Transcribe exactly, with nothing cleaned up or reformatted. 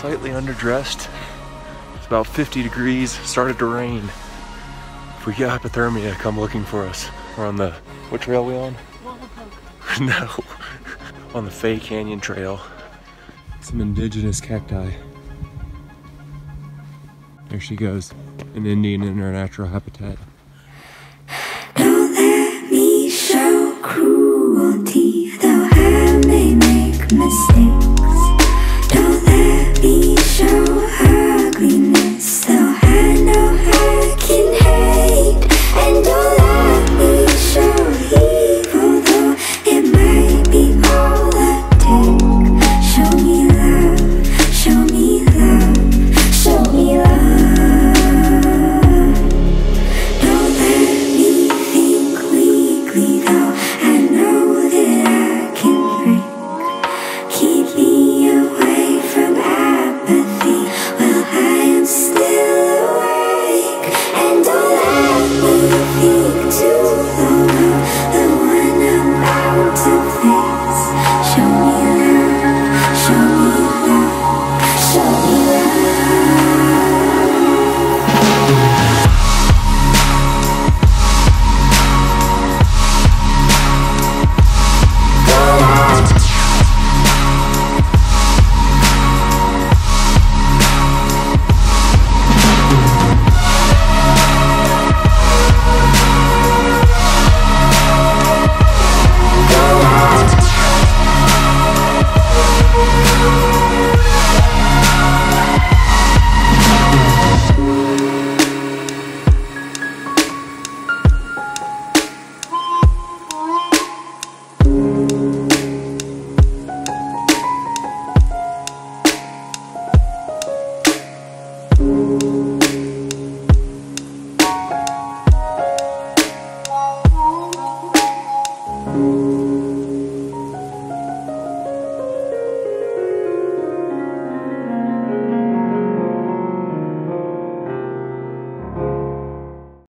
slightly underdressed. It's about fifty degrees, started to rain. If we get hypothermia, come looking for us. We're on the, what trail are we on? No, on the Fay Canyon Trail. Some indigenous cacti. There she goes, an Indian in her natural habitat.